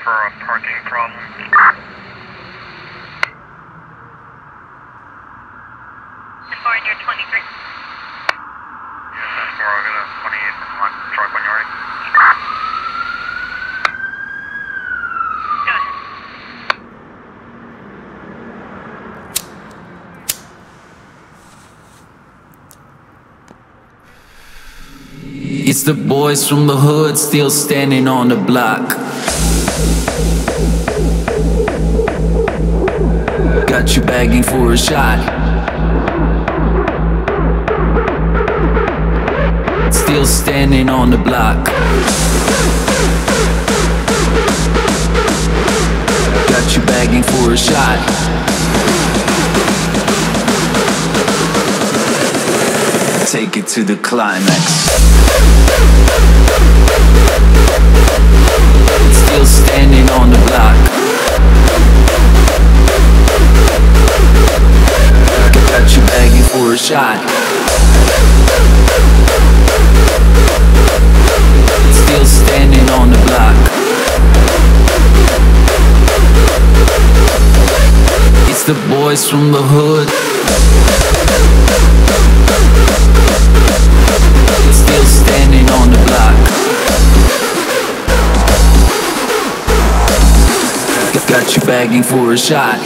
for a parking problem. Foreigner 23. Yes, that's 4, I'll get a 28 from Troy when you're ready. Go ahead. It's the boys from the hood still standing on the block. Got you begging for a shot. Still standing on the block. Got you begging for a shot. Take it to the climax. Still standing on the block. Got you begging for a shot. Still standing on the block. It's the boys from the hood. Still standing on the block. Got you begging for a shot.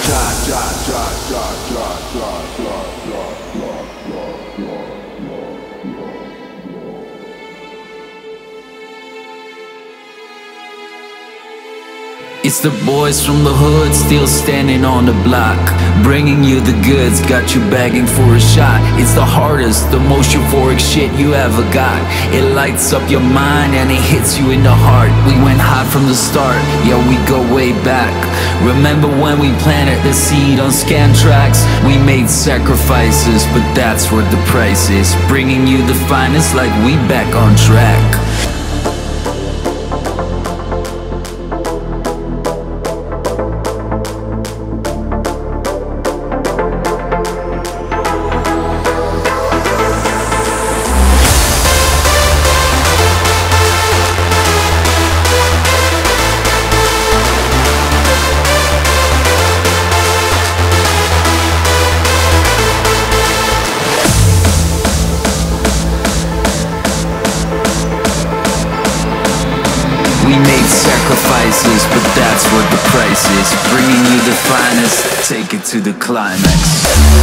It's the boys from the hood still standing on the block, bringing you the goods, got you begging for a shot. It's the hardest, the most euphoric shit you ever got. It lights up your mind and it hits you in the heart. We went high from the start, yeah, we go way back. Remember when we planted the seed on scan tracks? We made sacrifices, but that's what the price is. Bringing you the finest like we back on track. We made sacrifices, but that's what the price is. Bringing you the finest, take it to the climax.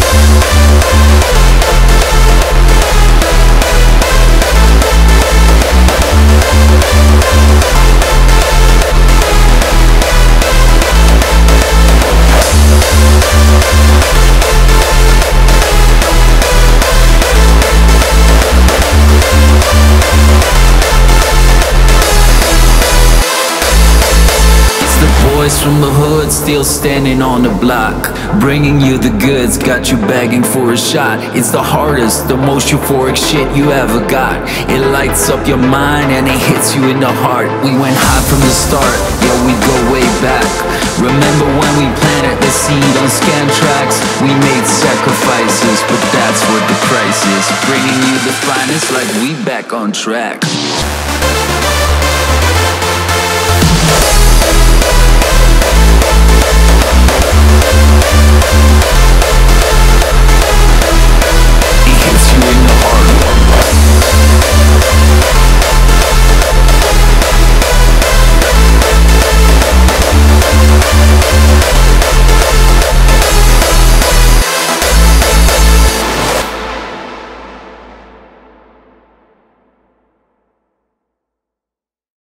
Boys from the hood still standing on the block, bringing you the goods, got you begging for a shot. It's the hardest, the most euphoric shit you ever got. It lights up your mind and it hits you in the heart. We went high from the start, yeah, we go way back. Remember when we planted the seed on scan tracks? We made sacrifices, but that's what the price is. Bringing you the finest like we back on track.